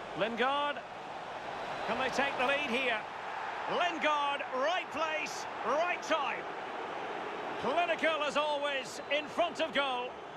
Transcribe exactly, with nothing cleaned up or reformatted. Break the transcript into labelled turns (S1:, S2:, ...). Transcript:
S1: Lingard. Can they take the lead here? Lingard, right place, right time. Clinical as always, in front of goal.